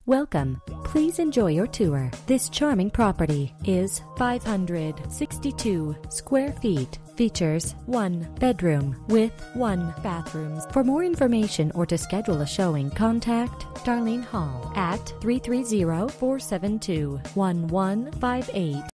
Welcome. Please enjoy your tour. This charming property is 562 square feet. Features 1 bedroom with 1 bathroom. For more information or to schedule a showing, contact Darlene Hall at 330-472-1158.